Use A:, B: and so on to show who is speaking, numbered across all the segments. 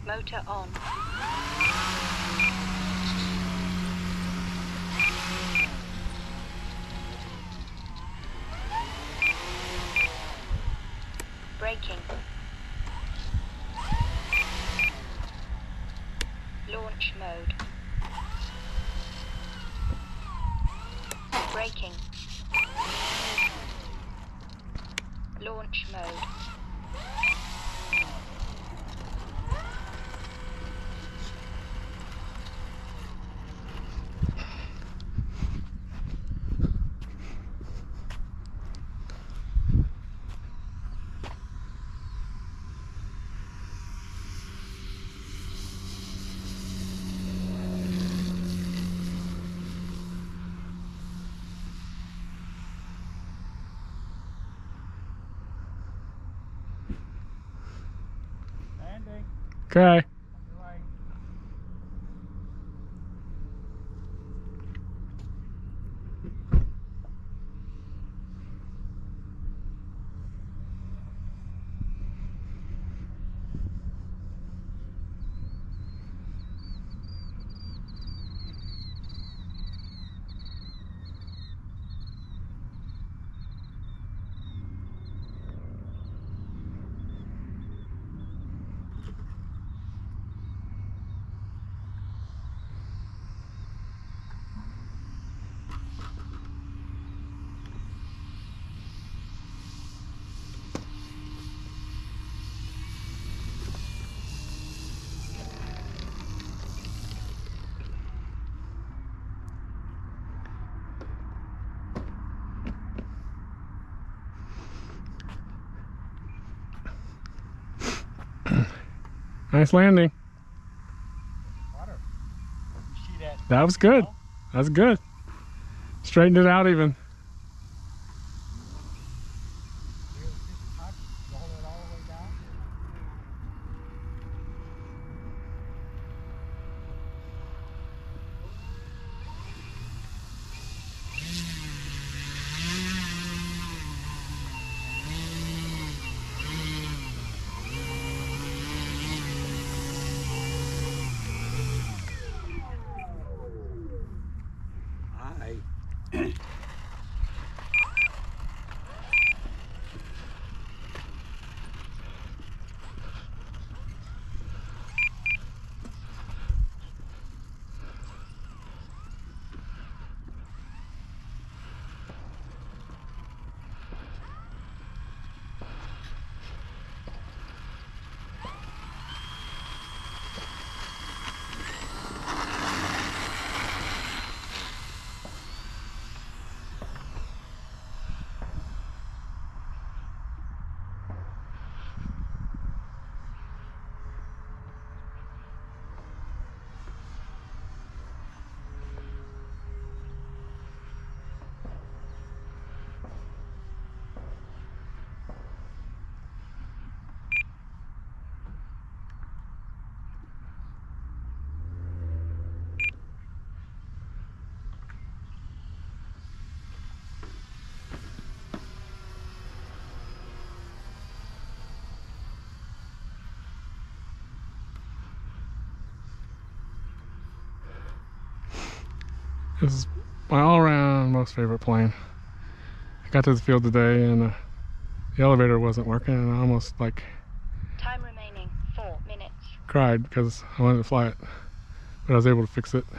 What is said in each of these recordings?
A: Motor on. Braking. Launch mode. Braking. Launch mode.
B: Okay. Nice landing. That was good. That was good. Straightened it out even. This is my all-around most favorite plane. I got to the field today and the elevator wasn't working and I almost like
A: Time remaining 4 minutes.
B: cried because I wanted to fly it, but I was able to fix it.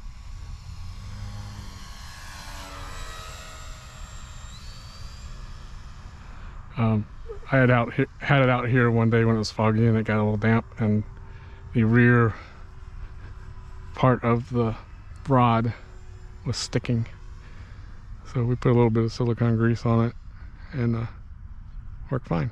B: I had it out here one day when it was foggy and it got a little damp, and the rear part of the rod was sticking. So we put a little bit of silicone grease on it and worked fine.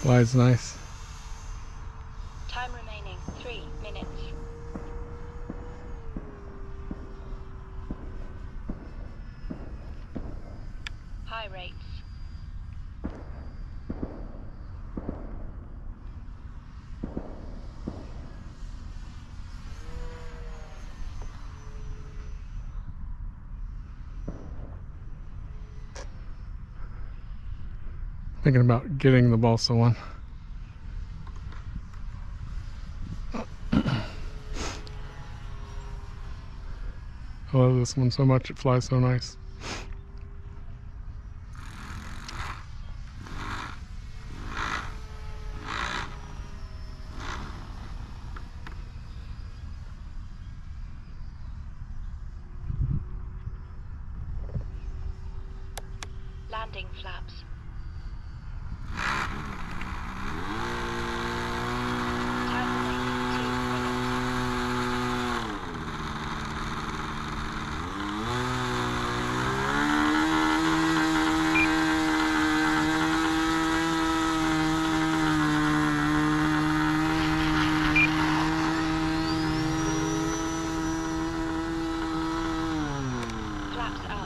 B: Glides nice.
A: Time remaining 3 minutes. High rates.
B: Thinking about getting the balsa one. I love this one so much, it flies so nice.
A: Landing flaps. Time remaining 2 minutes. Flaps up.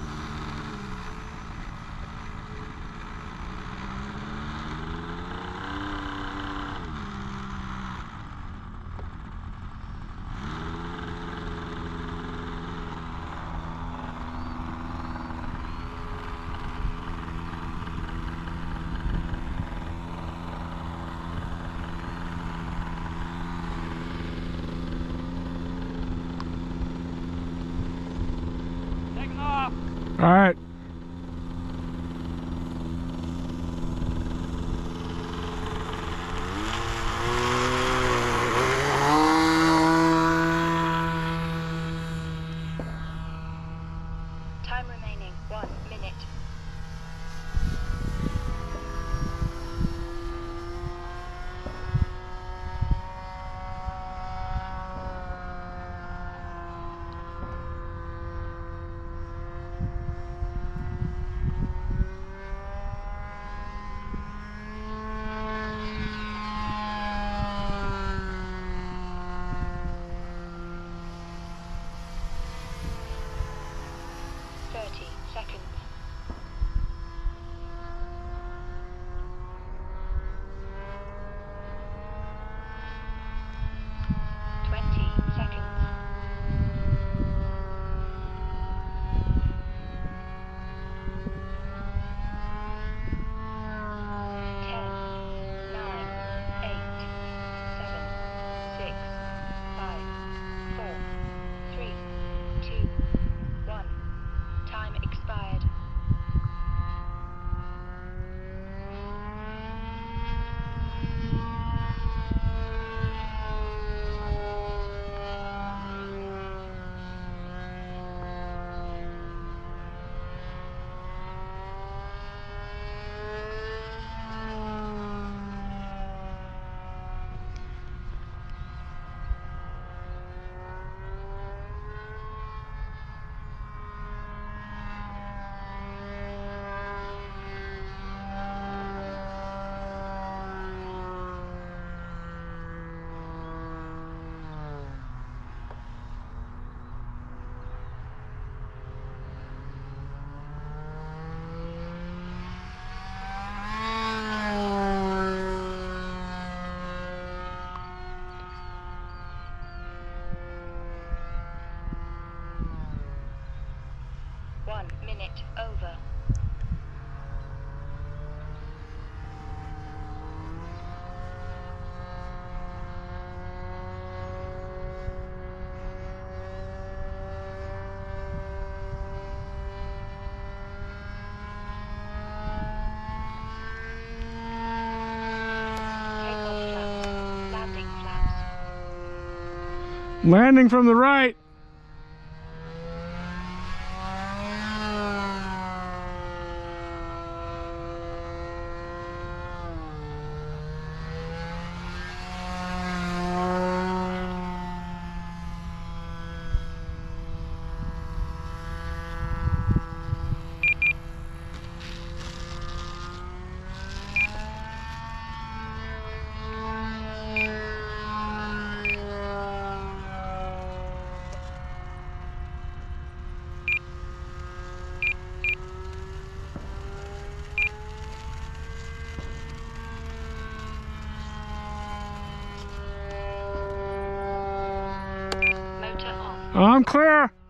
C: Taking off.
B: All right.
A: Time remaining 1 minute. Seconds. 20 seconds. 10, 9, 8, 7, 6, 5, 4, 3, 2, 1. Time expired. One minute over. Takeoff flaps. Landing flaps.
B: Landing from the right. I'm clear.